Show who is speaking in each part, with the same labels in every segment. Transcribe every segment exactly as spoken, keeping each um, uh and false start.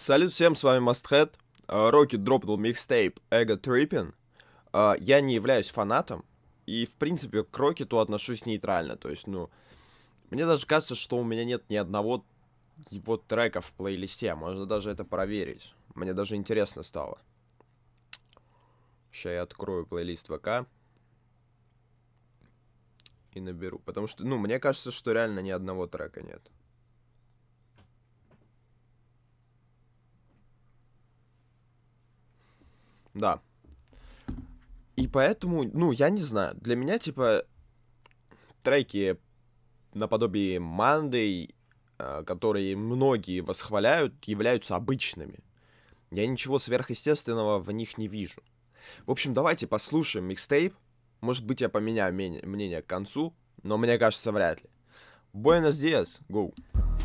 Speaker 1: Салют всем, с вами Musthead. Рокет дропнул микстейп Ego Trippin'. Uh, я не являюсь фанатом, и, в принципе, к Рокету отношусь нейтрально. То есть, ну, мне даже кажется, что у меня нет ни одного его трека в плейлисте. Можно даже это проверить. Мне даже интересно стало. Сейчас я открою плейлист ВК и наберу. Потому что, ну, мне кажется, что реально ни одного трека нет. Да. И поэтому, ну, я не знаю. Для меня, типа, треки наподобие Monday, э, которые многие восхваляют, являются обычными. Я ничего сверхъестественного в них не вижу. В общем, давайте послушаем микстейп. Может быть, я поменяю мнение к концу, но мне кажется, вряд ли. Buenos dias, go!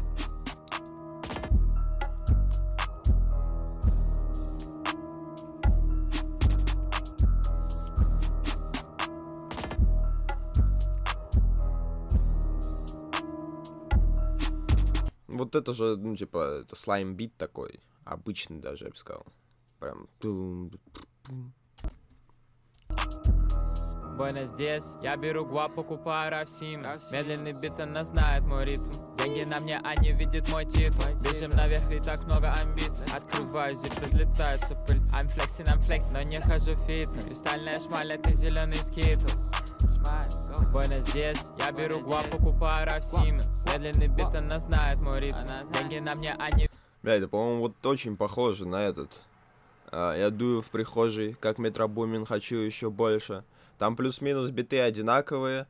Speaker 1: Вот это же, ну, типа, это слайм-бит такой. Обычный даже, я бы сказал. Прям...
Speaker 2: Buenos dias, я беру гуап, покупаю рафсим. Медленный бит, она знает мой ритм. Деньги на мне, они видят мой титул. Бежим наверх, и так много амбиций. Открываю зип, разлетается пыль. I'm flexing, I'm flexing, но не хожу в фитнес. Кристальная шмаль, это зеленый скитлс. Buenos dias, я беру гуап, покупаю рафсим. Медленный бит, она знает мой ритм. Деньги на мне, они...
Speaker 1: Бля, это, по-моему, вот очень похоже на этот. А, я дую в прихожей, как Метро Бумин, хочу еще больше. Там плюс-минус биты одинаковые.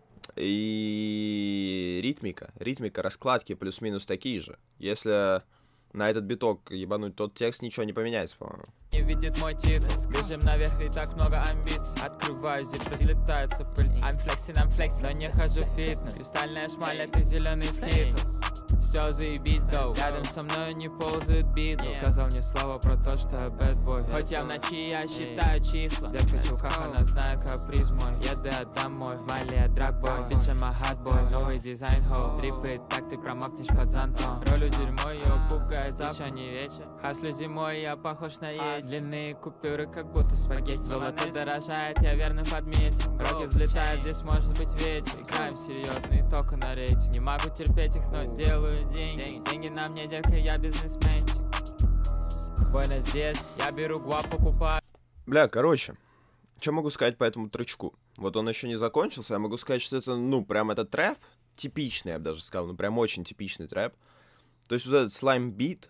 Speaker 1: И ритмика. Ритмика, раскладки плюс-минус такие же. Если на этот биток ебануть тот текст, ничего не поменяется, по-моему.
Speaker 2: Не видит мой титул. Бежим наверх, и так много амбиций. Открываю зип, разлетается пыль. I'm flexing, I'm flexing, но не хожу в фитнес. Кристальная шмаль, это зеленый скитлс. Все заебись, доу. Рядом со мной не ползают биты. Сказал мне слово про то, что я бэтбой. Хоть я в ночи, я считаю числа. Девка в чулках, она знает каприз мой. Еду я домой, в Мали я драгбой. Бича my hotboy, новый дизайн хоу. Трипы, так ты промокнешь под зонтом. Ролю дерьмо, ее пугает, еще не вечер. Хаслю зимой, я похож на есть. Длинные купюры, как будто спагетти. Золото дорожает, я верно подметил. Гроки взлетают, здесь может быть ветер. Играем серьезный, только на рейтинг. Не могу терпеть их, но делаю деньги. Деньги на мне, детка, я бизнесменчик. Buenos dias, я беру гуап, покупаю.
Speaker 1: Бля, короче, что могу сказать по этому тречку? Вот он еще не закончился, я могу сказать, что это, ну, прям этот трэп, типичный, я бы даже сказал, ну, прям очень типичный трэп. То есть вот этот слайм-бит,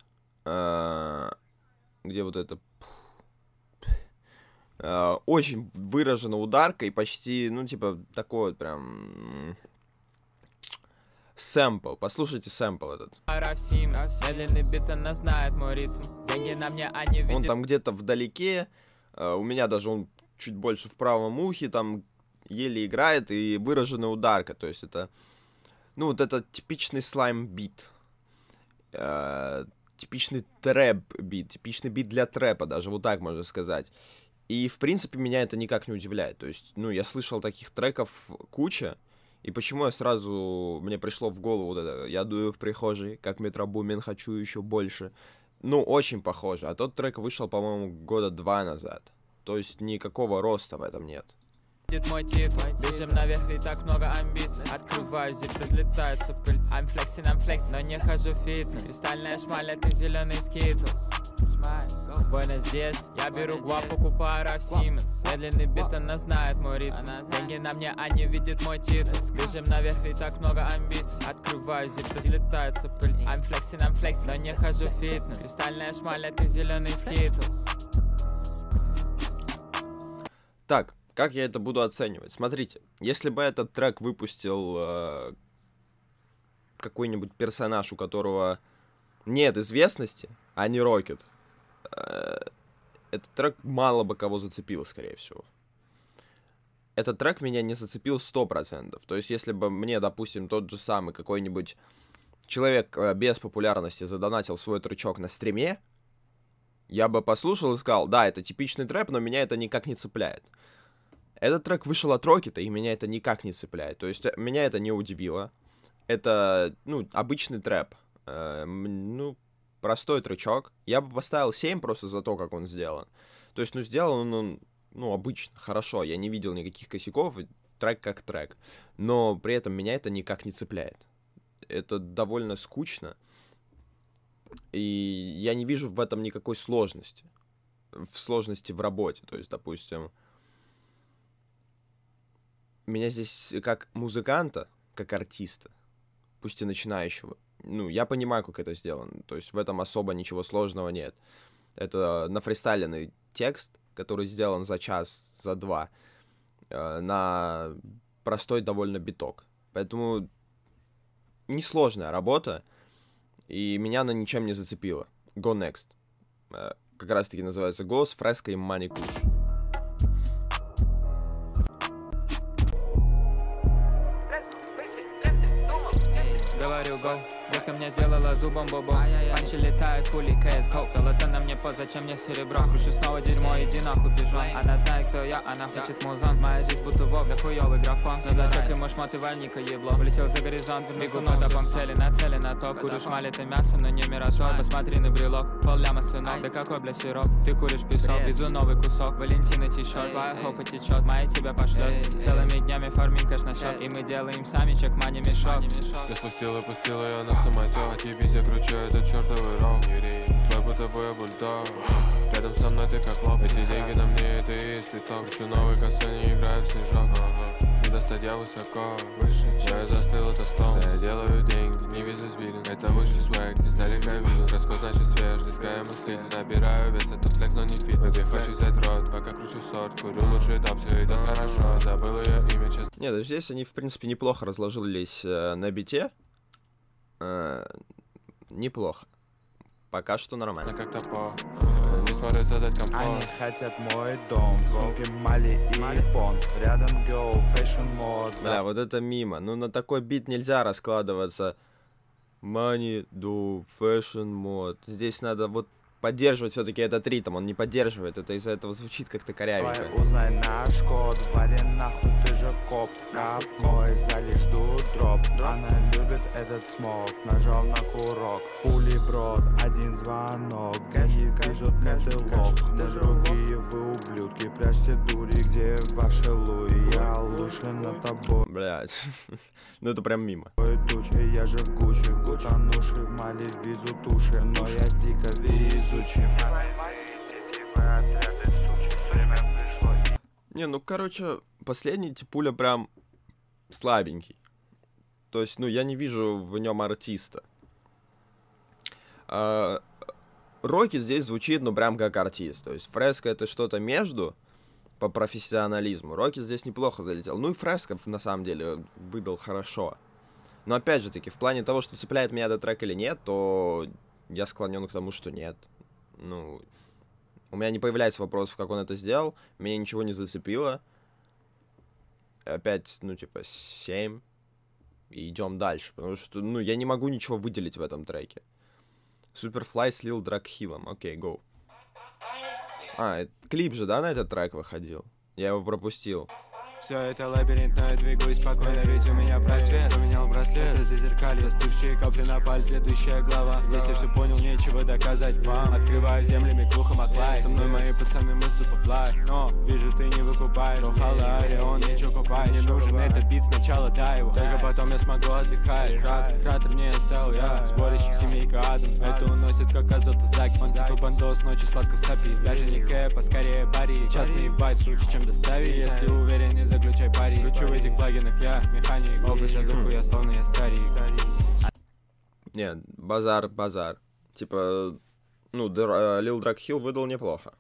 Speaker 1: где вот это... очень выражена ударка и почти, ну, типа, такой вот прям... Сэмпл, послушайте сэмпл этот.
Speaker 2: Медленный бит, она знает мой ритм. Деньги на мне, они видят...
Speaker 1: Он там где-то вдалеке, у меня даже он чуть больше в правом ухе, там еле играет, и выраженная ударка, то есть это, ну, вот это типичный слайм-бит, э, типичный трэп-бит, типичный бит для трэпа, даже вот так можно сказать. И, в принципе, меня это никак не удивляет, то есть, ну, я слышал таких треков куча. И почему я сразу, мне пришло в голову вот это, я дую в прихожей, как Метро Бумин, хочу еще больше. Ну, очень похоже. А тот трек вышел, по-моему, года два назад. То есть никакого роста в этом нет.
Speaker 2: Мой титул, бежим наверх, и так много амбиций. Открываю зип, разлетается пыль. I'm flexing, I'm flexing, но не хожу в фитнес. Кристальная шмаль, это зеленый скитлс. Buenos dias, я беру гуап, покупаю рафсим. Медленный бит, она знает мой ритм. Деньги на мне, они видят мой титул. Бежим наверх, и так много амбиций. Открываю зип, разлетается пыль. I'm flexing, I'm flexing, но не хожу в фитнес. Кристальная шмаль, это зеленый скитлс.
Speaker 1: Так, как я это буду оценивать? Смотрите, если бы этот трек выпустил э, какой-нибудь персонаж, у которого нет известности, а не Рокет, э, этот трек мало бы кого зацепил, скорее всего. Этот трек меня не зацепил сто процентов. То есть, если бы мне, допустим, тот же самый какой-нибудь человек э, без популярности задонатил свой тречок на стриме, я бы послушал и сказал, да, это типичный трэп, но меня это никак не цепляет. Этот трек вышел от Рокета, и меня это никак не цепляет. То есть меня это не удивило. Это, ну, обычный трэп. Э, ну, простой тречок. Я бы поставил семь просто за то, как он сделан. То есть, ну, сделан он, ну, обычно, хорошо. Я не видел никаких косяков, трек как трек. Но при этом меня это никак не цепляет. Это довольно скучно. И я не вижу в этом никакой сложности. В сложности в работе. То есть, допустим, меня здесь как музыканта, как артиста, пусть и начинающего, ну, я понимаю, как это сделано. То есть в этом особо ничего сложного нет. Это нафристайленный текст, который сделан за час, за два, э, на простой довольно биток. Поэтому несложная работа, и меня она ничем не зацепила. Go Next. Э, как раз-таки называется Ghost, Fresco и Money Kush.
Speaker 2: Говорю, go. Девка мне сделала зубом бобо. Панчи летают, пули, кэс, коп. Золото на мне под, зачем мне серебро? Кручу снова дерьмо, иди нахуй, пижон. Она знает, кто я, она хочет музон. Моя жизнь будто вовля, хуёвый графон. За зачок ему шмоты вальника ебло. Влетел за горизонт, бегу по топам цели, нацелен на топ. Курю шмаль, это мясо, но не мираторг. Посмотри на брелок, пол ляма сынок. Да какой, бля, сироп? Ты куришь песок, везу новый кусок. Валентина тишот, твоя хопа течет, моя тебя пошлет. Целыми днями фармим кэш на счет. И мы делаем сами чек, мани мешок.
Speaker 3: Я спустила, пустила я на самотек. А тебе я кручу, это чертовый рок. Слой будто бы бульдог. Рядом со мной ты как лоб. Эти деньги на мне, это и есть цветок. Кручу новый косой, не играю в снежок. Не достать я высоко, выше, чем я застыл, это стол. Я делаю деньги, не вижу свилинг. Это высший свэг, издалека видно. Рассказ значит свеж, детская мыслитель. Набираю вес, это флекс, но не фит. Бэби, хочу взять рот, пока кручу сорт. Курю лучший этап, все идет хорошо. Забыл ее имя, честно.
Speaker 1: Нет, здесь они, в принципе, неплохо разложились э, на бите. Э, неплохо. Пока что нормально.
Speaker 3: Как-то по... Не смотрят создать комфорт.
Speaker 4: Они хотят мой дом, в сумке Мали и понт. Рядом go, fashion мод.
Speaker 1: Бля, вот это мимо. Ну, на такой бит нельзя раскладываться. Money, do, fashion мод. Здесь надо вот поддерживать все-таки этот ритм. Он не поддерживает. Это из-за этого звучит как-то корявенько.
Speaker 4: Узнай наш код, вали нахуй, ты же коп. Капной зали жду дроп. Она любит этот смог, нажал на курок. Пули брод, один звонок. Гаи вижут, мне ты лох. Мы другие, вы ублюдки. Прячьте дури, где ваши луи. Я лучше на тобой.
Speaker 1: Блядь, ну это прям мимо.
Speaker 4: Тучи, я же в Гуччи, утонувший в Мали, визу туши. Но я дико везучий.
Speaker 1: Не, ну короче, последний Типуля прям слабенький. То есть, ну, я не вижу в нем артиста. А, Рокки здесь звучит, ну, прям как артист. То есть, Фреско это что-то между по профессионализму. Рокки здесь неплохо залетел. Ну, и Фреско, на самом деле, выдал хорошо. Но, опять же таки, в плане того, что цепляет меня этот трек или нет, то я склонен к тому, что нет. Ну, у меня не появляется вопросов, как он это сделал. Меня ничего не зацепило. Опять, ну, типа, семь. И идем дальше, потому что, ну, я не могу ничего выделить в этом треке. Superfly слил Дракхиллом. Окей, гоу. А, это клип же, да, на этот трек выходил? Я его пропустил.
Speaker 5: Все это лабиринт, но я двигаюсь спокойно, ведь у меня просвет. Поменял браслет, это зазеркалье, застывшие капли на пальце, следующая глава. Здесь я все понял, нечего доказать вам. Открываю землями глухо Маклай. Со мной мои пацаны, мы суперфлай. Но вижу, ты не выкупаешь. Рухала, Орион, ничего купай. Не нужен этот бит, сначала дай его. Только потом я смогу отдыхать. Кратер не оставил я. Сборище, семейка Адамс. Это уносит как азот и закись. Он типа бандос, ночью сладко сопит. Даже не кэп, а скорее бари. Сейчас наебать лучше, чем доставить. Если уверен, не заключай пари. Кручу в этих плагинах я механик. Опыта духу я словно я старик.
Speaker 1: Нет, базар, базар. Типа, ну, Lil Дракхилл выдал неплохо.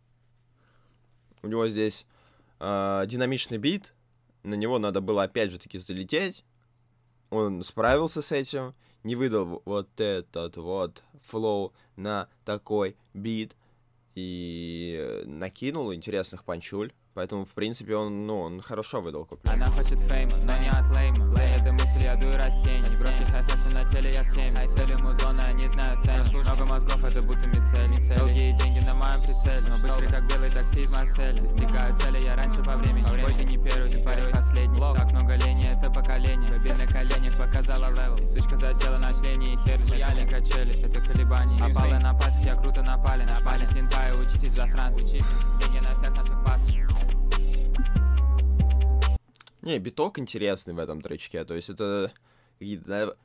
Speaker 1: У него здесь э, динамичный бит. На него надо было опять же таки залететь. Он справился с этим. Не выдал вот этот вот флоу на такой бит. И накинул интересных панчуль. Поэтому, в принципе, он, ну, он хорошо выдал куплет.
Speaker 2: Она хочет фейма, но не от лейма. За этой мыслью я дую растения. Не броски хай-фэшн на теле, я в теме. Ай, цели музлона, не знаю цен. Много мозгов, это будто мицель. Долгие деньги на мою своем прицеле. Но быстрый как белый такси из Марселя. Достигаю цели я раньше по времени. Бой, ты не первый, ты парень последний. Так много лени, это поколение. Бобин на коленях показала левел. И сучка засела на члене и хер. Я не качели, это колебания. Попала на пальцах, я круто напали. Нажмали синпай, учитесь засранцы. Деньги на всех наших пасах.
Speaker 1: Не, биток интересный в этом тречке, то есть это какие-то...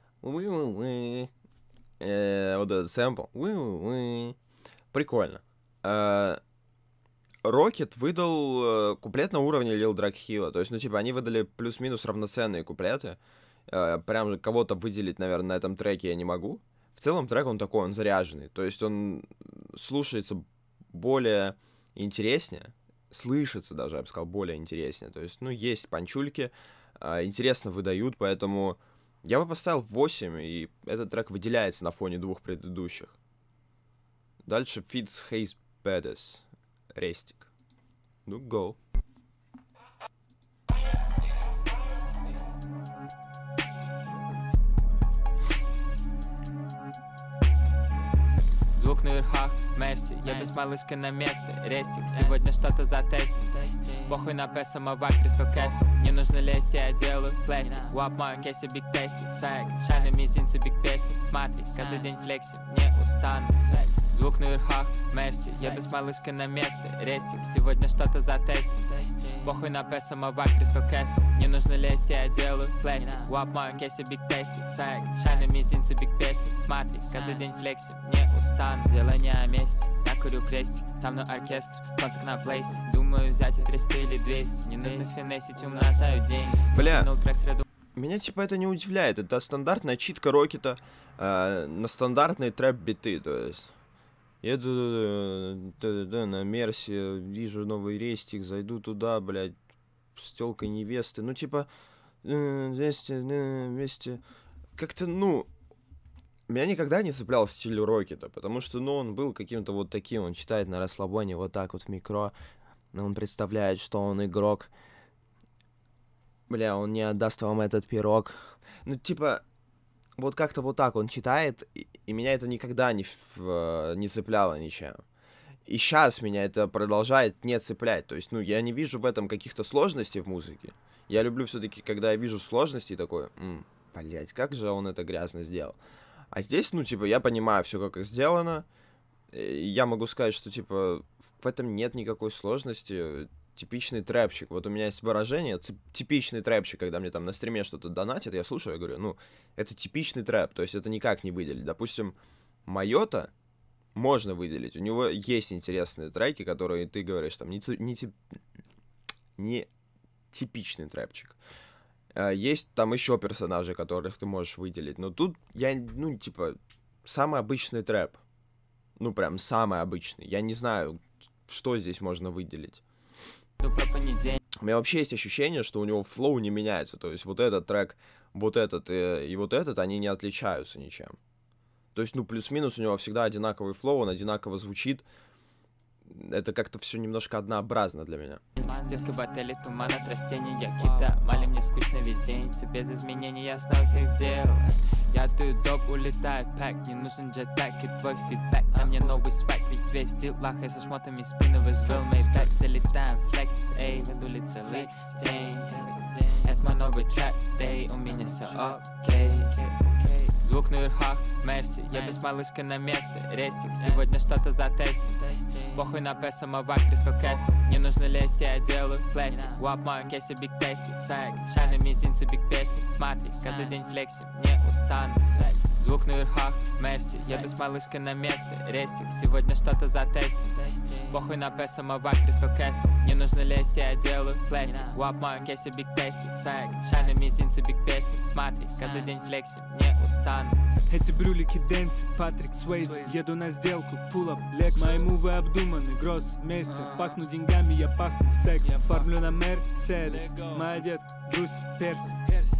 Speaker 1: Э, вот этот сэмпл. Прикольно. Рокет выдал куплет на уровне Lil Drag Hilla, то есть, ну, типа, они выдали плюс-минус равноценные куплеты. Прям кого-то выделить, наверное, на этом треке я не могу. В целом трек он такой, он заряженный, то есть он слушается более интереснее, слышится даже, я бы сказал, более интереснее. То есть, ну, есть панчульки, э, интересно выдают, поэтому я бы поставил восемь, и этот трек выделяется на фоне двух предыдущих. Дальше Fits Haze Badass. Рестик. Ну, go.
Speaker 2: Звук на верхах, Мерси, еду с малышкой на место. Рестик, сегодня что-то затестим. Похуй на П, самовар, Crystal Castle. Не нужно лезть, я делаю пластик. Вап, моем кейсе, биг тести. Факт, шай на мизинце, биг персик. Смотри, каждый день флексим, не устану. Звук на верхах, Мерси, еду с малышкой на место. Рестик, сегодня что-то затестим. Похуй на П, самовар, Crystal Castle. Не нужно лезть, я делаю пластик. Вап, моем кейсе, биг тести. Факт, шай на мизинце, биг персик. Смотри, каждый день флексим, не устану. Дело не о месте, я курю крестик. Со мной оркестр, концерт на плейсе. Думаю взять и триста или двести. Не нужно финесить, умножаю деньги.
Speaker 1: Бля, меня типа это не удивляет. Это стандартная читка Рокета э, на стандартные трэп-биты. То есть еду э, на Мерси, вижу новый рестик, зайду туда, блядь, с тёлкой невесты. Ну типа вместе, вместе. Как-то, ну... Меня никогда не цеплял стиль Рокета, потому что, ну, он был каким-то вот таким, он читает на расслабоне вот так вот в микро, но он представляет, что он игрок. Бля, он не отдаст вам этот пирог. Ну, типа, вот как-то вот так он читает, и, и меня это никогда не, в, не цепляло ничем. И сейчас меня это продолжает не цеплять, то есть, ну, я не вижу в этом каких-то сложностей в музыке. Я люблю все-таки, когда я вижу сложности, такой, м-м, блять, как же он это грязно сделал. А здесь, ну, типа, я понимаю все, как сделано. Я могу сказать, что, типа, в этом нет никакой сложности. Типичный трэпчик. Вот у меня есть выражение, типичный трэпчик, когда мне там на стриме что-то донатят, я слушаю, я говорю, ну, это типичный трэп, то есть это никак не выделить. Допустим, Майота можно выделить. У него есть интересные треки, которые, ты говоришь, там, не, не, не типичный трэпчик. Есть там еще персонажи, которых ты можешь выделить. Но тут я, ну, типа, самый обычный трэп. Ну, прям самый обычный. Я не знаю, что здесь можно выделить. У меня вообще есть ощущение, что у него флоу не меняется. То есть вот этот трек, вот этот и, и вот этот, они не отличаются ничем. То есть, ну, плюс-минус у него всегда одинаковый флоу, он одинаково звучит. Это как-то все немножко однообразно для меня.
Speaker 2: Зеркало в отеле, туман от растения. Кита, мали мне скучно весь день. Все без изменений, я снова всех сделал. Я даю доп, улетает пак. Не нужен джетпак и твой фидбэк. На мне новый свайк, ведь весь стил лахай со шмотами спину вызвал мейбэк. Залетаем флекс, эй, веду лица день. Это мой новый трап, дэй, у меня все окей. Звук на верхах, Мерси, еду с малышкой на место. Рестик, сегодня что-то затестим. Похуй на П, самовар, Crystal Castle. Не нужно лезть, я делаю пластик. Вап, моем кейсе, биг тести. Факт, шай на мизинце, биг персик. Смотри, каждый день флексим, не устану. Звук на верхах, Мерси, еду с малышкой на место. Рестик, сегодня что-то затестим. Похуй на П, самовар, Crystal Castle. Не нужно лезть, я делаю пластик. Вап, моем кейсе, биг тести. Факт, шай на мизинце, биг персик. Смотри, каждый день флексим, не устану.
Speaker 5: Эти брюлики Дэнси, Патрик Суэйзи. Еду на сделку, пулап, лекс. Мои мувы обдуманы, гросс, мейстер. Пахну деньгами, я пахну в секс. Формлю на Мерседес. Моя детка, Джуси, Перси.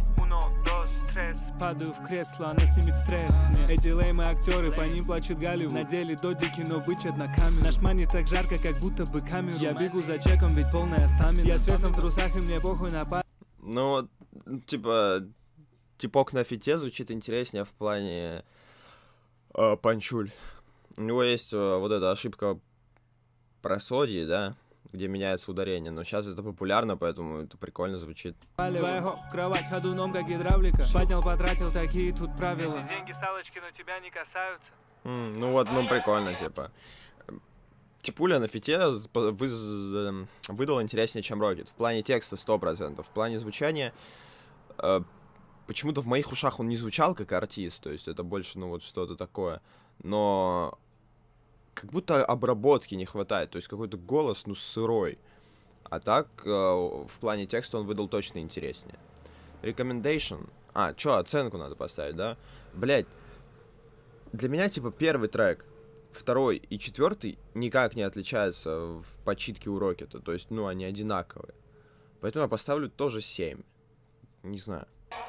Speaker 5: Падаю в кресло, она снимет стресс. Эти леймы актеры, по ним плачет Голливуд. Надели додики, но бычат на камеру. Наш мани так жарко, как будто бы камеру. Я бегу за чеком, ведь полная стамина. Я с весом в трусах, и мне похуй на пар.
Speaker 1: Ну, типа... Типок на фите звучит интереснее в плане э, панчуль. У него есть э, вот эта ошибка просодии, да, где меняется ударение. Но сейчас это популярно, поэтому это прикольно звучит.
Speaker 5: Твоего кровать ходуном, как гидравлика. Поднял, потратил, такие тут правила. Деньги салочки, но тебя не касаются.
Speaker 1: Mm, ну вот, ну прикольно, типа. Типуля на фите вы... выдал интереснее, чем Рокет. В плане текста сто процентов. В плане звучания... Э, почему-то в моих ушах он не звучал как артист. То есть это больше, ну вот что-то такое. Но... как будто обработки не хватает. То есть какой-то голос, ну, сырой. А так, э, в плане текста он выдал точно интереснее. Recommendation. А, чё, оценку надо поставить, да? Блять. Для меня, типа, первый трек, второй и четвертый никак не отличаются в подчитке у Рокета. То есть, ну, они одинаковые. Поэтому я поставлю тоже семь. Не знаю.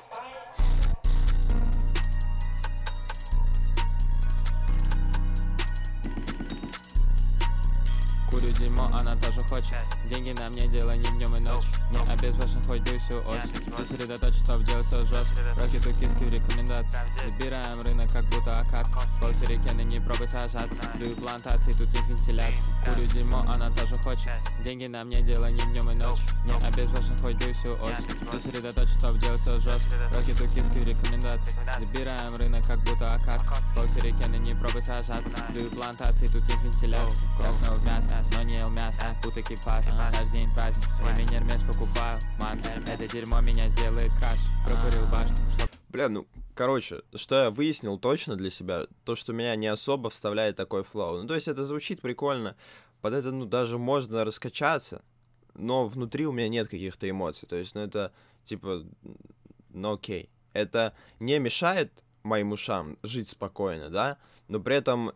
Speaker 2: Курю дерьмо, она тоже хочет. Деньги на мне, дело не днем и ночь. Не обезбашен, хоть дуй всю осень. Сосредоточен, чтоб делать все жестко. Рокет у киски в рекомендации. Забираем рынок, как будто акация. Флоу сирикены, не пробуй сажаться. Дую плантации, тут нет вентиляции. Курю дерьмо, она тоже хочет. Деньги на мне, дело не днем и ночь. Не обезбашен, хоть дуй всю осень. Сосредоточен, чтоб делать все жестко. Рокет у киски в рекомендации. Забираем рынок, как будто акация. Флоу сирикены, не пробуй сажаться. Дую плантации, тут нет вентиляции. Красного в мясо, но не ел мясо, тут экипаж. Каждый день праздник, ремень Эрмес покупаю. Ман, это дерьмо меня сделает краш. Прокурил башню.
Speaker 1: Бля, ну, короче, что я выяснил точно для себя, то, что меня не особо вставляет такой флоу. Ну, то есть это звучит прикольно, под это, ну, даже можно раскачаться, но внутри у меня нет каких-то эмоций. То есть, ну, это, типа, ну, окей. Это не мешает моим ушам жить спокойно, да, но при этом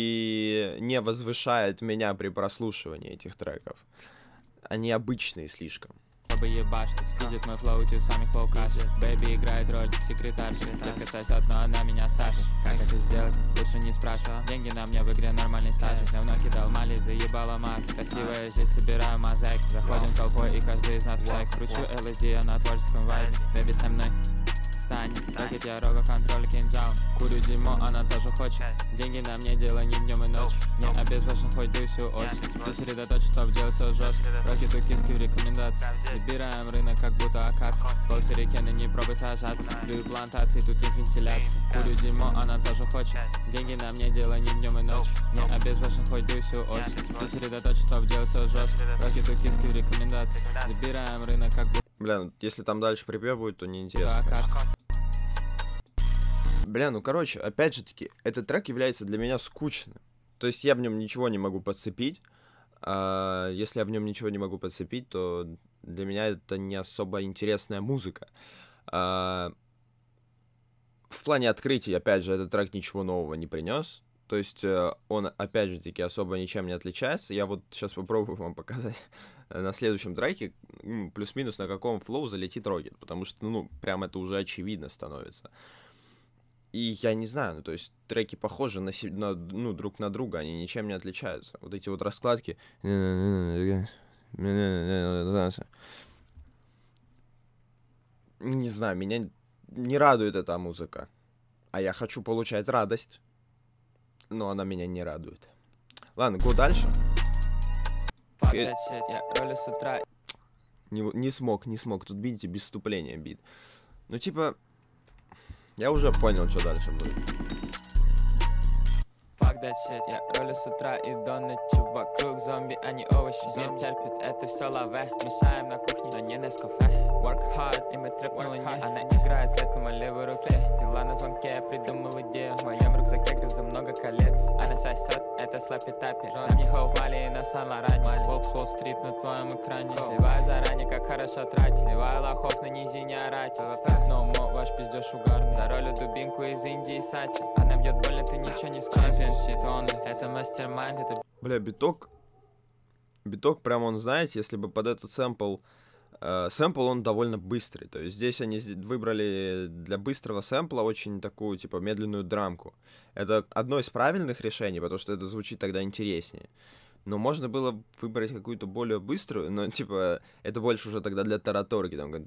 Speaker 1: и не возвышает меня при прослушивании этих треков. Они обычные слишком.
Speaker 2: Чтобы ебашь, скизит мой флоу, у самих флоу каши. Бэйби играет роль секретарши. Детка сосет, но она меня старше. Как это сделать? Лучше не спрашивай. Деньги на мне в игре нормальный статус. Давно кидал мали, заебала масса. Красивая здесь собираю мозаик. Заходим толпой и каждый из нас псайк. Кручу эл эс ди, я на творческом вайбе. Бэйби со мной. Рокет, я рога, контроль, кинжал. Курю дерьмо, она тоже хочет. Деньги на мне, дело не днем и ночь. Не обезбашен, хоть дуй всю осень. Сосредоточен, чтоб делать все жестко. Рокет у киски в рекомендации. Забираем рынок, как будто акация. Флоу сирикены, не пробуй сажаться. Дую плантации, тут нет вентиляции. Курю дерьмо, она тоже хочет. Деньги на мне, дело не днем и ночь. Не обезбашен, хоть дуй всю осень. Сосредоточен, чтоб делать все жестко. Рокет у киски в рекомендации. Забираем рынок, как будто...
Speaker 1: Бля, ну если там дальше припев будет, то неинтересно. Бля, ну короче, опять же таки, этот трек является для меня скучным. То есть я в нем ничего не могу подцепить. А если я в нем ничего не могу подцепить, то для меня это не особо интересная музыка. А в плане открытий, опять же, этот трек ничего нового не принес. То есть он, опять же таки, особо ничем не отличается. Я вот сейчас попробую вам показать на следующем треке, плюс-минус, на каком флоу залетит Рокет. Потому что, ну, прям это уже очевидно становится. И я не знаю, ну, то есть треки похожи на, на, ну, друг на друга, они ничем не отличаются. Вот эти вот раскладки. Не знаю, меня не радует эта музыка. А я хочу получать радость. Но она меня не радует. Ладно, го дальше.
Speaker 2: Я ролю с утра.
Speaker 1: Не, не смог, не смог. Тут, видите, без вступления бит. Ну, типа... Я уже понял, что дальше будет.
Speaker 2: Fuck that shit, я ролю с утра и до ночи. Вокруг зомби, а не овощи. Мир терпит, это все лаве. Мешаем на кухне, но не Нескафе. Work hard, и мы трэпнули не. Она играет след на моей левой руке. Дела на звонке, я придумал идею. В моем рюкзаке грыза много колец. Она сосет, это слапи-тапи. Нам не хоу Мали и на Сан-Лоране. Волк с Уолл-стрит на твоем экране. Сливаю заранее, как хорошо тратить. Сливаю лохов на низине орать. Но ваш пиздеж угарный. За ролью дубинку из Индии Сати. Она бьет больно, ты ничего не скажешь. Это мастер-майнд, это...
Speaker 1: Бля, биток... Биток прям он, знаете, если бы под этот сэмпл... Э, сэмпл, он довольно быстрый. То есть здесь они выбрали для быстрого сэмпла очень такую, типа, медленную драмку. Это одно из правильных решений, потому что это звучит тогда интереснее. Но можно было выбрать какую-то более быструю, но, типа, это больше уже тогда для тараторки. Там,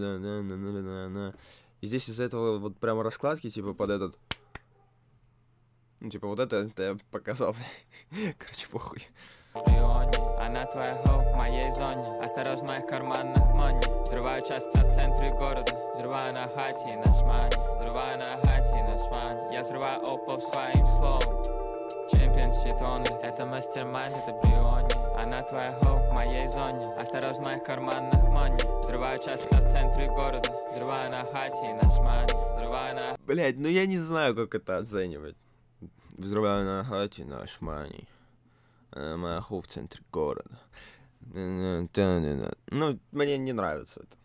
Speaker 1: и здесь из-за этого вот прямо раскладки, типа, под этот... Ну, типа, вот это, это я показал. Короче, похуй.
Speaker 2: Она твоя хоу в моей зоне. Осторожно, в моих карманах монey. Взрываю часто в центре города. Взрываю на хате и на шмане. Взрываю на хате и на шмане. Я взрываю опов своим словом. Чемпионшип only. Это мастер-майнд, это Бриони. Она твоя хоу в моей зоне. Осторожно, в моих карманах money. Взрываю часто в центре города. Взрываю на хате и на шмане. Взрываю на...
Speaker 1: Блять, ну я не знаю, как это оценивать. Взрываю на хате, на шмане. Моя хоу в центре города. Ну, мне не нравится это.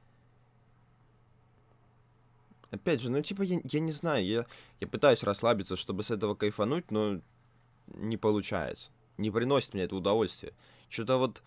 Speaker 1: Опять же, ну типа, я, я не знаю, я, я пытаюсь расслабиться, чтобы с этого кайфануть, но не получается. Не приносит мне это удовольствие. Что-то вот...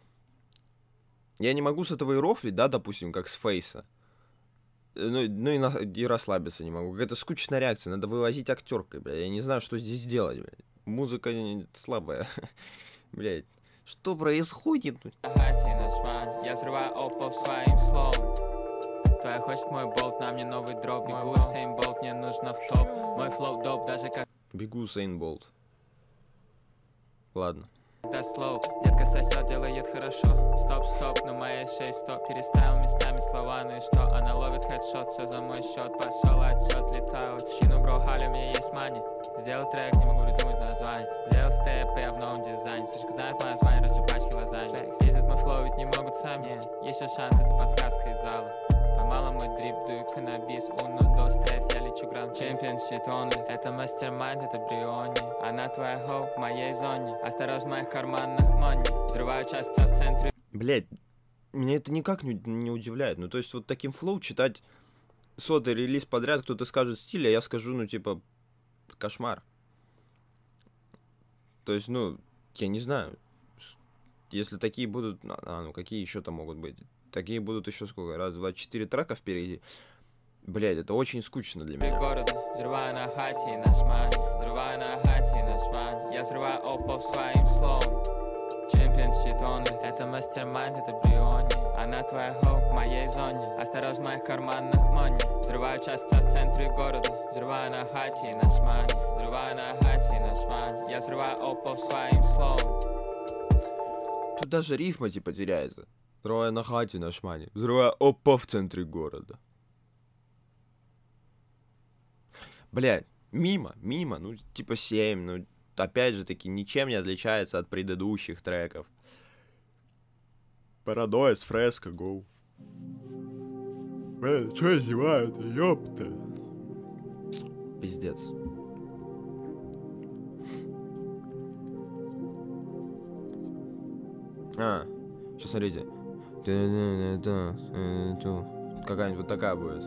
Speaker 1: Я не могу с этого и рофлить, да, допустим, как с Фейса. Ну, ну и, на, и расслабиться не могу. Какая-то скучная реакция, надо вывозить актеркой, бля. Я не знаю, что здесь делать, бля. Музыка слабая. Блядь, что происходит?
Speaker 2: Я взрываю опов своим словом. Твоя хочет мой болт, на мне новый дроп. Бегу Усейн Болт, мне нужно в топ. Мой флоу доп, даже как...
Speaker 1: Бегу Усейн Болт. Ладно.
Speaker 2: Да слоу, детка сосет, делает хорошо. Стоп, стоп, на моей шее стоп. Переставил местами слова, ну и что? Она ловит хедшот, все за мой счет. Пошел отсчет, взлетаю. Чину, бро, халю, у меня есть мани. Сделал трек, не могу придумать название. Сделал степ, я в новом дизайне. Сучка знает мое звание, раджу пачки лазаньи. Пиздят мой флоу, ведь не могут сами. Еще шанс, это подсказка из зала. Поймала мой дрип, дую каннабис. Уно до стресс, я лечу гранд. Чемпионшип only. Это мастер-майнд, это Бриони. Она твоя хоу в моей зоне. Осторожно, в моих карманах money. Взрываю часто в центре.
Speaker 1: Блять, меня это никак не, не удивляет. Ну, то есть, вот таким флоу читать сотый релиз подряд, кто-то скажет стиль, а я скажу, ну, типа, кошмар. То есть, ну, я не знаю. Если такие будут... А, ну, какие еще там могут быть? Такие будут еще сколько? Раз, два, четыре трека впереди. Блядь, это очень скучно для меня.
Speaker 2: Города. Взрываю на хате и на шмане. Взрываю на хате и на шмане. Я взрываю опов своим словом. Чемпионшип only. Это мастер-майнд, это Бриони. Она твоя хоу в моей зоне. Осторожно, в моих карманах money. Взрываю часто в центре города. Взрываю на хате и на шмане. Взрываю на хате и на шмане. Я взрываю опов своим словом.
Speaker 1: Тут даже рифма типа теряется. Взрываю на хате, на шмане. Взрываю опа в центре города. Блядь, мимо, мимо, ну типа семь, ну опять же таки ничем не отличается от предыдущих треков. Парадойз, фреска, гоу. Блядь, чё издевают, ёпта. Пиздец. А, сейчас смотрите. Какая-нибудь вот такая будет.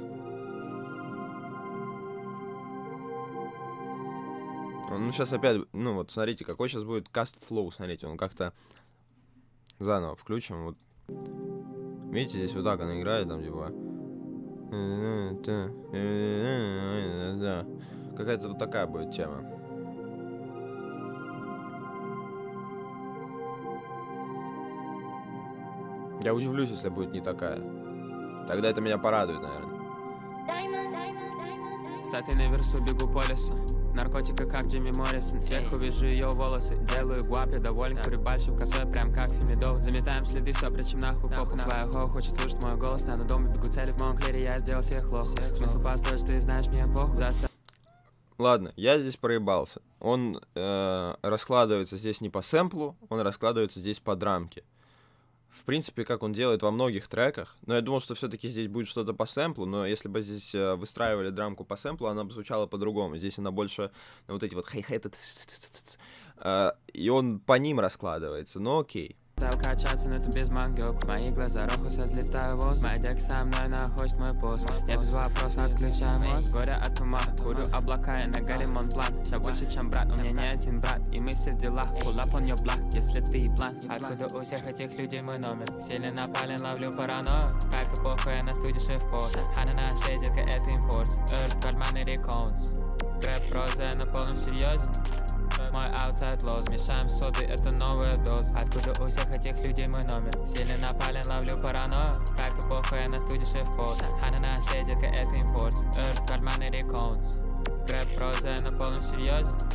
Speaker 1: Ну, сейчас опять, ну вот, смотрите, какой сейчас будет каст флоу, смотрите, он как-то заново включим, вот. Видите, здесь вот так она играет, там, типа. Какая-то вот такая будет тема. Я удивлюсь, если будет не такая. Тогда это меня порадует, наверное.
Speaker 2: Статуя на версу, бегу по лесу. Наркотика, как Джимми Моррисон. Сверху вижу ее волосы. Делаю гуап, доволен. Курю большим косой, прям как Фемидо. Заметаем следы, все, причем нахуй похуй. Твоя хоу хочет слушать мой голос. Стану дома, бегу цели в Монклере. Я сделал всех лох. Смысл построить, ты знаешь меня похуй. Застав...
Speaker 1: Ладно, я здесь проебался. Он э, раскладывается здесь не по сэмплу, он раскладывается здесь по драмке. В принципе, как он делает во многих треках. Но я думал, что все-таки здесь будет что-то по сэмплу. Но если бы здесь э, выстраивали драмку по сэмплу, она бы звучала по-другому. Здесь она больше на вот эти вот хай-хеты. Э, и он по ним раскладывается. Но окей.
Speaker 2: Стал качаться, но это без мангёк. Мои глаза рохуса, взлетаю в воздух. Моя девка со мной находит мой пост. Я без вопросов отключаю мозг. Горе от ума, курю облака, я на горе Монблан. Сейчас выше, чем брат, у меня не один брат. И мы все в делах, pull up on your block, если ты еблан. Откуда у всех этих людей мой номер? Сильно напален, ловлю паранойю. Как-то похуй, я на студии шеф-повар. Хана на шее, детка, это импорт. Эрт, кальманы, реконс. Трэп, проза, я на полном серьезе. Мой outside lows, мешаем соды, это новая доза. Откуда у всех этих людей мой номер? Сильно напален, ловлю паранойю. Как-то похуй, я на студии шеф-повар. Хана на шее, детка, это импорт. Эрт, кальманы, реконс. Трэп, проза, я на полном серьезе.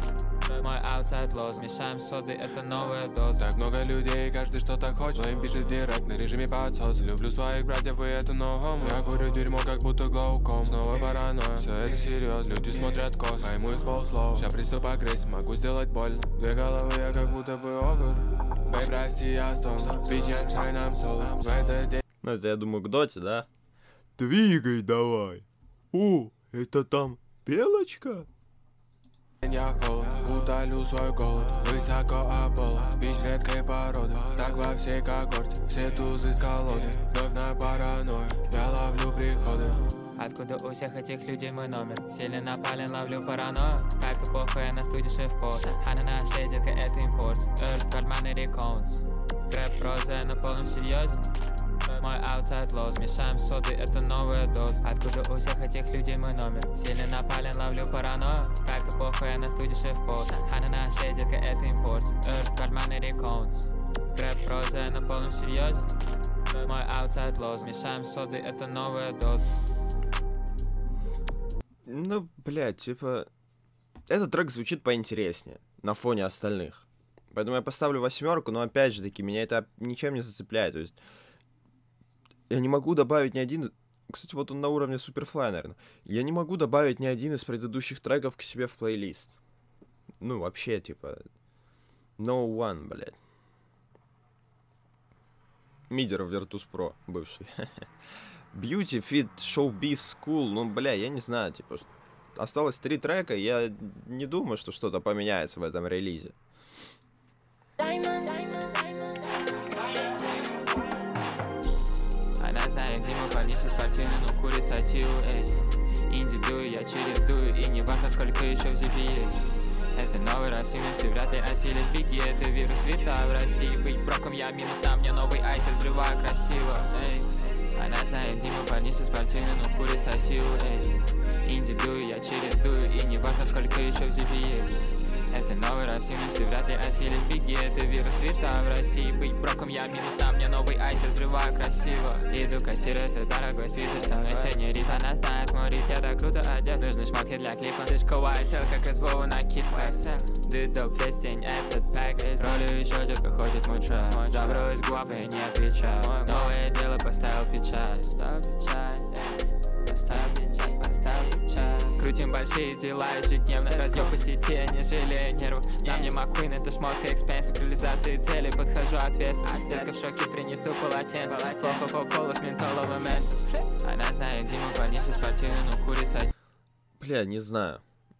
Speaker 2: Мой outside low, смешаем соды, это новая доза.
Speaker 3: Так много людей, каждый что-то хочет. Но им пишет в директ на режиме подсос. Люблю своих братьев, и это ново. Я курю дерьмо, как будто глауком. Снова паранойя, все это серьезно. Люди смотрят кос, а ему испол слов. Сейчас приступ агрессии, могу сделать больно. Две головы, я как будто бы огур. Бэй, прости, я стол. Bitch, young shine, I'm solo. В этот день.
Speaker 1: Ну, это, я думаю, к доте, да? Двигай давай. О, это там белочка?
Speaker 3: Я холод, утолю свой голод. Высоко Аполло, бич редкой породы. Так во всей когорте, все тузы с колоды. Вновь на паранойю, я ловлю приходы.
Speaker 2: Откуда у всех этих людей мой номер? Сели напали, ловлю паранойю. Как-то похуй, я на студии шеф-повар. А на нашей детка это импорт. Эрт, кальман и реконс. Трэп, проза, я на полном серьезе. Мой outside low, смешаем соды, это новая доза. Откуда у всех этих людей мой номер? Сели напали, ловлю паранойю. Как-то похуй, я на студии шеф-повар. А на нашей детка это импорт. Эрт, кальман и реконс. Трэп, проза, я на полном серьезе. Мой outside low, смешаем соды, это новая доза.
Speaker 1: Ну, блядь, типа... Этот трек звучит поинтереснее на фоне остальных. Поэтому я поставлю восьмерку, но опять же таки, меня это ничем не зацепляет. То есть, я не могу добавить ни один... Кстати, вот он на уровне Superfly, наверное. Я не могу добавить ни один из предыдущих треков к себе в плейлист. Ну, вообще, типа... No one, блядь. Мидер Virtus Pro, бывший. Beauty Fit Showbiz School. Ну, бля, я не знаю, типа... Осталось три трека, я не думаю, что что-то поменяется в этом релизе.
Speaker 2: Она знает Диму, парниша спортивный, но курит сатиру, эй. Инди дую, я чередую, и не важно, сколько еще в зипе есть. Это новый рассильность, ты вряд ли осилишь, беги, это вирус вита в России. Быть броком я минус, на мне новый айс, я взрываю красиво, эй. Она знает Диму, парниша спортивный, но курит сатиру, эй. Инди дую, я чередую, и не важно, сколько еще в зипе есть. Это новый рассильность, ты вряд ли осилишь, беги, это вирус вита в России. Быть броком я минус, на мне новый айс, я взрываю красиво. Иду кассир, это дорогой свитер, со мной сеньорита, она знает мой рит, я так круто одет. Нужны шмотки для клипа, слишком вайсел, как из Вова на китпэк. Дует доп весь день этот пэк, ролю еще детка хочет мой трек. Забралась гуапа и не отвечаю, новое дело поставил печать. Поставил печать, поставил печать, поставил печать. Крутим большие дела ежедневно, раздел по сети, не жалея нервов. На мне Маккуин, это шмотка, экспенсив, реализации цели, подхожу ответственно. Детка в шоке, принесу полотенце, кока-кола с ментоловым ментос. Она знает Диму, парниша спортивный, но курит сатиру.
Speaker 1: Бля, не знаю.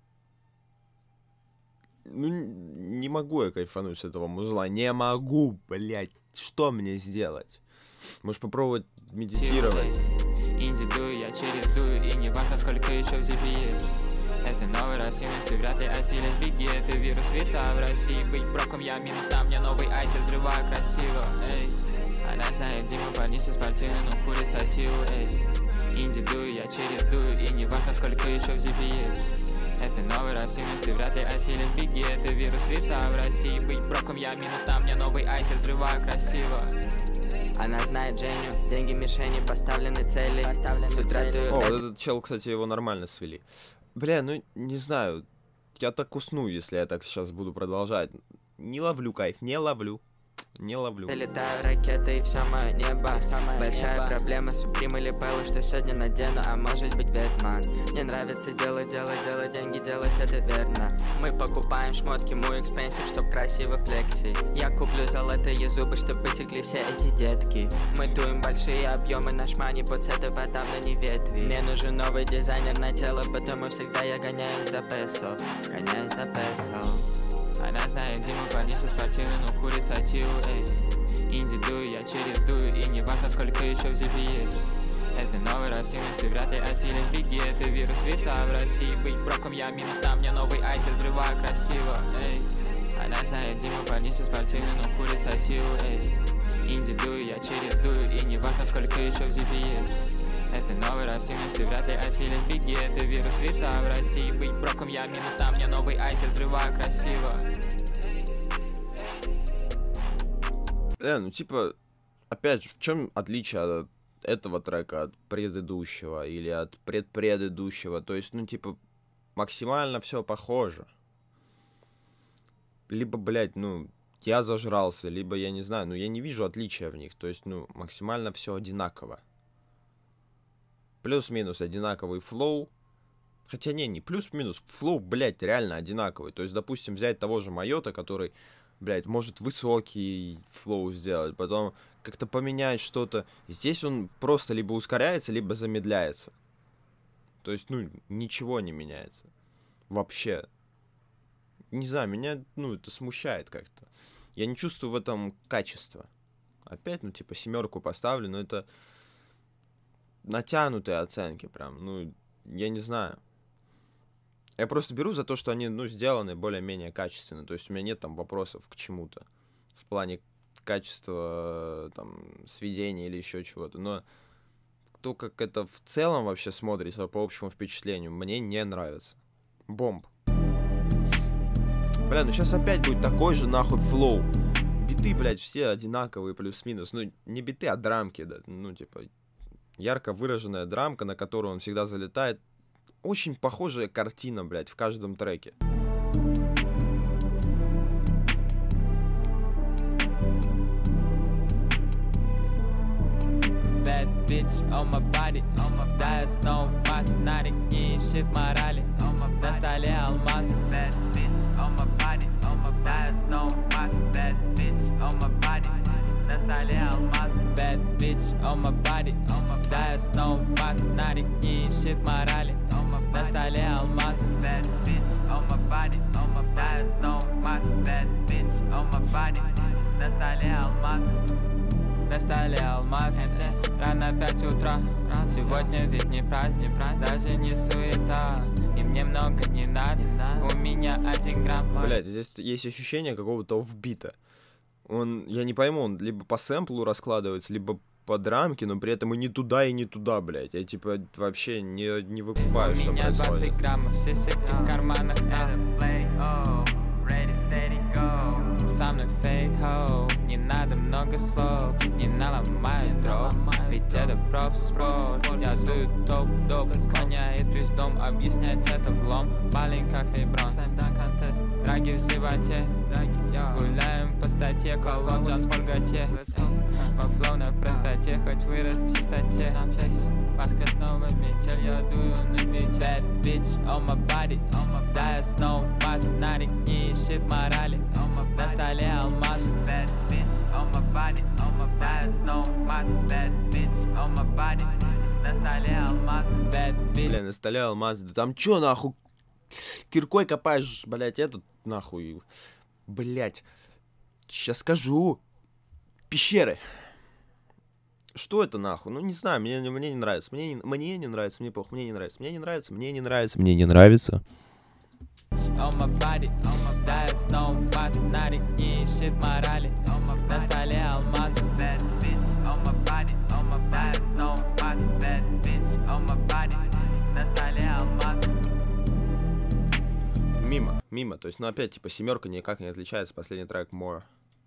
Speaker 1: Ну, не могу я кайфануть с этого музла. Не могу, блядь. Что мне сделать? Можешь попробовать медитировать.
Speaker 2: Инди дую, я чередую, и не важно, сколько еще в зипе есть. Это новый рассильность, ты вряд ли осилишь, беги, это вирус вита в России. Быть броком я минус, на мне новый айс, я взрываю красиво, эй. Она знает Диму, парниша спортивный, но курит сатиру, эй. Инди дую, я чередую, и не важно, сколько еще в зипе есть. Это новый рассильность, ты вряд ли осилишь, беги, это вирус вита в России. Быть броком я минус, на мне новый айс, я взрываю красиво. Она знает Женю, деньги мишени, поставлены цели, поставлены цели.
Speaker 1: О, вот этот чел, кстати, его нормально свели. Бля, ну, не знаю, я так усну, если я так сейчас буду продолжать. Не ловлю кайф, не ловлю. Не ловлю.
Speaker 2: Летаю ракеты и все мое небо. Самая большая небо. Проблема Суприм или Пэлла, что сегодня надену, а может быть Бэтмен. Мне нравится делать, делать, делать, деньги делать, это верно. Мы покупаем шмотки, мой экспенсив, чтоб красиво флексить. Я куплю золотые зубы, чтоб потекли все эти детки. Мы дуем большие объемы, наш мани под это подавно не ветви. Мне нужен новый дизайнер на тело, потому всегда я гоняюсь за песо. Гоняюсь за песо. Она знает Диму, парниша спортивный, но курит сатиру, эй. Инди дую, я чередую, и не важно, сколько еще в зипе есть. Это новый рассильность, ты вряд ли осилишь, беги, это вирус вита в России. Быть броком я минус, на мне новый айс, я взрываю красиво, эй. Она знает Диму, парниша спортивный, но курит сатиру, эй. Инди дую, я чередую, и не важно, сколько еще в зипе есть. Это новый рассильность, ты вряд ли осилишь, беги, это вирус вита в России. Быть броком я минус, на мне новый айс, я взрываю красиво.
Speaker 1: Э, ну типа, опять же, в чем отличие от этого трека от предыдущего или от предпредыдущего? То есть, ну типа, максимально все похоже. либо, блядь, ну, я зажрался, либо, я не знаю, ну, я не вижу отличия в них. То есть, ну, максимально все одинаково. Плюс-минус одинаковый флоу. Хотя не, не плюс-минус. Флоу, блядь, реально одинаковый. То есть, допустим, взять того же Майота, который, блядь, может высокий флоу сделать, потом как-то поменять что-то. Здесь он просто либо ускоряется, либо замедляется. То есть, ну, ничего не меняется. Вообще. Не знаю, меня, ну, это смущает как-то. Я не чувствую в этом качества. Опять, ну, типа, семерку поставлю, но это натянутые оценки прям. Ну, я не знаю. Я просто беру за то, что они, ну, сделаны более-менее качественно. То есть у меня нет там вопросов к чему-то. В плане качества, там, сведения или еще чего-то. Но то, как это в целом вообще смотрится по общему впечатлению, мне не нравится. Бомб. Бля, ну сейчас опять будет такой же нахуй флоу. Биты, блядь, все одинаковые, плюс-минус. Ну, не биты, а драмки, да. Ну, типа, ярко выраженная драмка, на которую он всегда залетает. Очень похожая картина, блядь, в каждом треке.
Speaker 2: Bad bitch on my body, on my да, снова в массе, на реке ищет морали, на столе алмазы. Bad bitch on my body, on my да, снова в массе, bad bitch on my body, на столе алмазы. Bad bitch on my body, on my да, снова в массе, на реке ищет морали, на столе алмазы. Bad bitch on my body, on my да, снова в массе, bad bitch on my body, на столе алмазы. На столе алмазы, рано пять утра. Сегодня ведь не праздник, даже не суета. И мне много не надо, у меня один грамм.
Speaker 1: Блядь, здесь есть ощущение какого-то офбита. Он, я не пойму, он либо по сэмплу раскладывается, либо по драмке, но при этом и не туда, и не туда, блядь. Я типа вообще не, не выкупаю, что происходит.
Speaker 2: У меня двадцать граммов сисек в карманах, со мной фейк хоу, не надо много слов, не наломай дров, ведь это профспорт. Я дую топ-доп, склоняет весь дом, объяснять это влом. Баллин как Леброн, драги в животе, гуляем по статье, колон Джон Поль Готье. Мой флоу на простоте, хоть вырос в чистоте. Пашка снова метель, я дую на бите. Bad bitch on my body, да, я снова в базе, на реке ищет морали, на столе алмазы. Bad bitch on my body, да, я снова в базе, bad bitch on my body, на столе алмазы. Bad bitch.
Speaker 1: Бля, на столе алмазы, да там чё нахуй? Киркой копаешь, блядь, этот нахуй. Блядь, сейчас скажу. Пещеры. Что это нахуй? Ну не знаю, мне, мне не нравится. Мне не, мне не нравится, мне плохо, мне не нравится. Мне не нравится, мне не нравится, мне не нравится.
Speaker 2: On my body, да, я снова в базе, на реке ищет морали, на столе алмазы. Bad bitch on my body, да, я снова в базе, bad bitch on my body, на столе алмазы.
Speaker 1: Мимо, мимо. То есть, ну опять, типа, семерка никак не отличается. Последний трек More.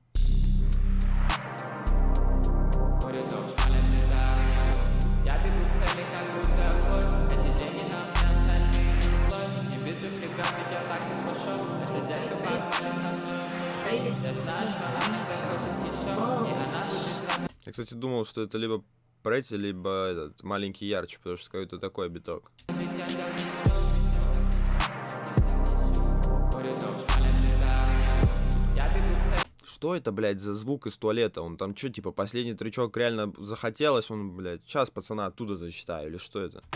Speaker 1: Я, кстати, думал, что это либо Претти, либо этот маленький ярче, потому что какой-то такой биток. Что это, блядь, за звук из туалета? Он там что, типа, последний тречок реально захотелось, он, блядь, сейчас пацана оттуда засчитаю, или что это?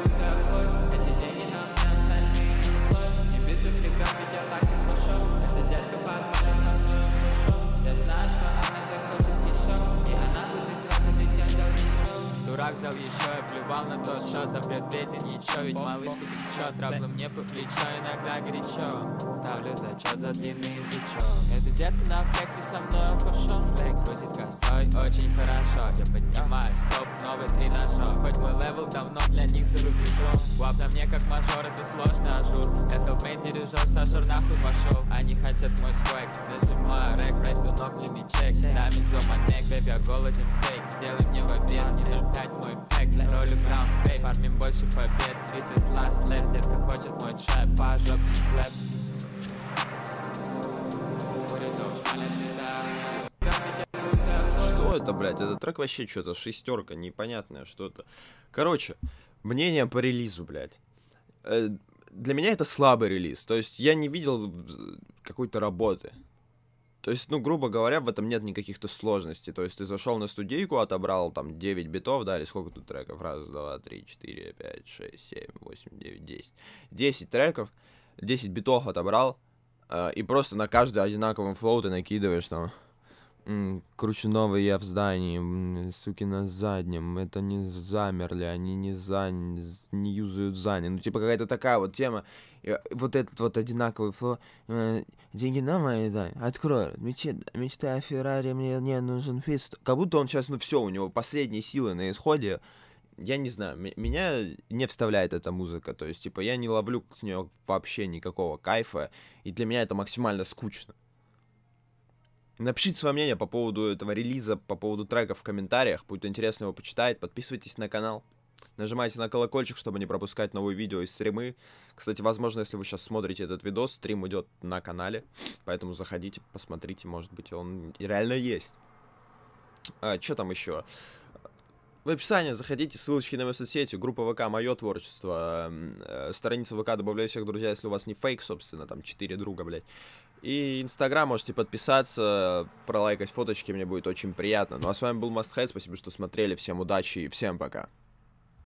Speaker 2: Дурак взял еще, я плевал на тот шот, запрет ветер, ничего, ведь малышка течет, траблы мне по плечо, иногда горячо, ставлю зачет за длинный язычок. Эта детка на флексе со мной фашон, флекс будет косой, очень хорошо, я поднимаю стоп, новый тренажер, хоть мой левел давно для них за рубежом, лап на мне как мажор, это сложный ажур, я селфмейт дирижер, стажер нахуй пошел, они хотят мой свэг, нажимаю рэк, брать до ног длинный чек, дамит за манек, бэби, я голоден стейк, сделай мне в обед, не ноль пять мой пэк, ролю грамм в пей, фармим больше побед, this is last lap, детка хочет мой чай, по жопе слэп.
Speaker 1: это, блядь? Этот трек вообще что-то шестерка, непонятное что-то. Короче, мнение по релизу, блядь. Э, для меня это слабый релиз. То есть я не видел какой-то работы. То есть, ну, грубо говоря, в этом нет никаких-то сложностей. То есть ты зашел на студийку, отобрал там девять битов, да, или сколько тут треков? Раз, два, три, четыре, пять, шесть, семь, восемь, девять, десять. десять треков, десять битов отобрал, э, и просто на каждый одинаковым флоу ты накидываешь там... М, круче новый я в здании, м, суки на заднем, это не замерли, они не за, не юзают зани. Ну, типа, какая-то такая вот тема. И вот этот вот одинаковый флоу. Э, деньги на мои, да, открой. Мечта, мечта о Феррари, мне не нужен фист. Как будто он сейчас, ну, все, у него последние силы на исходе. Я не знаю, меня не вставляет эта музыка. То есть, типа, я не ловлю с нее вообще никакого кайфа. И для меня это максимально скучно. Напишите свое мнение по поводу этого релиза, по поводу трека в комментариях. Будет интересно его почитать. Подписывайтесь на канал. Нажимайте на колокольчик, чтобы не пропускать новые видео и стримы. Кстати, возможно, если вы сейчас смотрите этот видос, стрим идет на канале. Поэтому заходите, посмотрите, может быть, он реально есть. А, что там еще? В описании заходите, ссылочки на мои соцсети, группа ВК «Мое творчество», э, страница ВК, добавляю всех друзья, если у вас не фейк, собственно, там четыре друга, блядь. И Инстаграм, можете подписаться, пролайкать фоточки, мне будет очень приятно. Ну а с вами был Must Have, спасибо, что смотрели, всем удачи и всем пока.